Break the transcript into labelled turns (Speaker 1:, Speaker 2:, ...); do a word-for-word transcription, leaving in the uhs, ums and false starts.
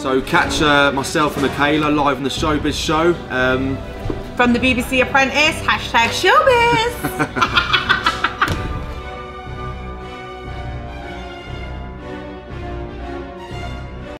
Speaker 1: So catch uh, myself and Michaela live on the Showbiz Show. Um,
Speaker 2: From the B B C Apprentice, hashtag Showbiz.